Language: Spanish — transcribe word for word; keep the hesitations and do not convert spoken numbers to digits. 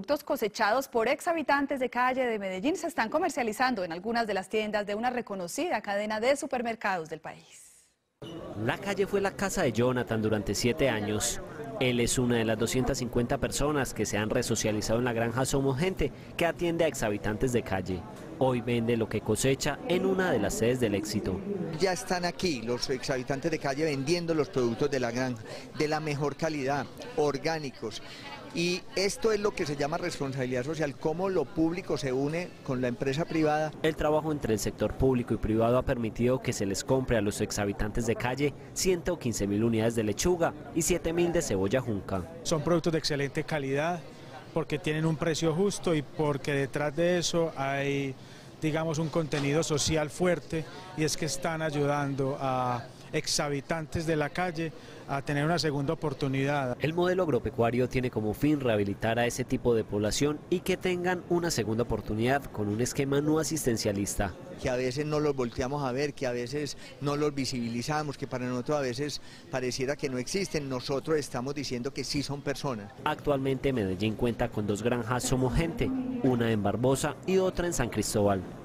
productos cosechados por ex habitantes de calle de Medellín se están comercializando en algunas de las tiendas de una reconocida cadena de supermercados del país. La calle fue la casa de Jonathan durante siete años. Él es una de las doscientas cincuenta personas que se han resocializado en la granja Somos Gente, que atiende a exhabitantes de calle. Hoy vende lo que cosecha en una de las sedes del Éxito. Ya están aquí los exhabitantes de calle vendiendo los productos de la granja, de la mejor calidad, orgánicos. Y esto es lo que se llama responsabilidad social, cómo lo público se une con la empresa privada. El trabajo entre el sector público y privado ha permitido que se les compre a los exhabitantes de calle ciento quince mil unidades de lechuga y siete mil de cebolla junca. Son productos de excelente calidad porque tienen un precio justo y porque detrás de eso hay, digamos, un contenido social fuerte, y es que están ayudando a exhabitantes de la calle a tener una segunda oportunidad. El modelo agropecuario tiene como fin rehabilitar a ese tipo de población y que tengan una segunda oportunidad con un esquema no asistencialista. Que a veces no los volteamos a ver, que a veces no los visibilizamos, que para nosotros a veces pareciera que no existen. Nosotros estamos diciendo que sí son personas. Actualmente Medellín cuenta con dos granjas Somos Gente, una en Barbosa y otra en San Cristóbal.